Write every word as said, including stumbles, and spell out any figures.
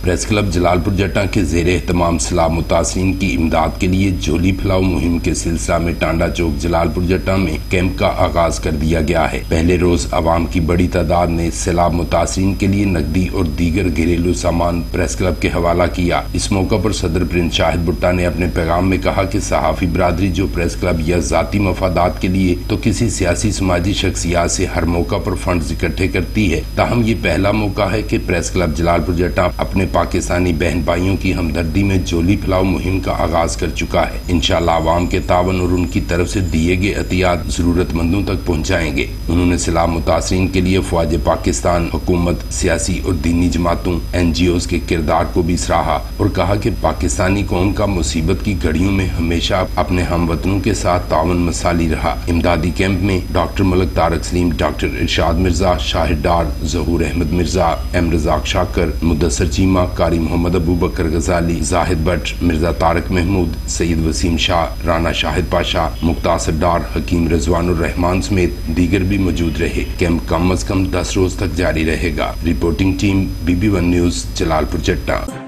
Press club Jalalpur Jata کے زیر اہتمام سیلاب متاثرین کی امداد کے لیے جھولی پھیلاؤ مہم کے سلسلہ میں ٹانڈا چوک جلالپور جٹا میں کیمپ کا آغاز کر دیا گیا ہے۔ پہلے روز عوام کی بڑی تعداد نے سیلاب متاثرین کے لیے نقدی اور دیگر گھریلو سامان پریس کلب کے حوالہ کیا۔ اس موقع پر صدر پرنس شاہد بھٹہ نے اپنے پیغام میں کہا کہ صحافی برادری جو پریس کلب یا ذاتی مفادات کے لیے تو کسی سیاسی سماجی شخصیات سے ہر موقع پر فنڈز اکٹھے کرتی ہے، تاہم یہ پہلا موقع ہے کہ پریس کلب جلالپور جٹا اپنے پاکستانی بہن بھائیوں کی ہمدردی میں جھولی پھیلاؤ مہم کا آغاز کر چکا ہے۔ انشاءاللہ عوام کے تعاون اور ان کی طرف سے دیے گئے عطیات ضرورت مندوں تک پہنچائیں گے۔ انہوں نے سیلاب متاثرین کے لیے فوج پاکستان، حکومت، سیاسی اور دینی جماعتوں، این جی اوز کے کردار کو بھی سراہا اور کہا کہ پاکستانی قوم کا مصیبت کی گھڑیوں میں ہمیشہ اپنے ہم وطنوں کے ساتھ تعاون مثالی رہا۔ امدادی کیمپ میں doctor Malik Tariq Saleem, doctor Irshad Mirza, Shahid Dar, Zahoor Ahmed Mirza, M Razzaq Shakir, Mudassar Cheema, Qari Muhammad Abu Bakar Ghazali, Zahid Butt, Mirza Tariq Mehmood, Syed Waseem Shah, Rana Shahid Pasha, Muqtasir Dar, Hakeem Rizwan الرحمان سمیت دیگر بھی موجود رہے۔ کیمپ کم از کم دس روز تک جاری رہے گا۔ Reporting team B B one news Jalalpur Jata.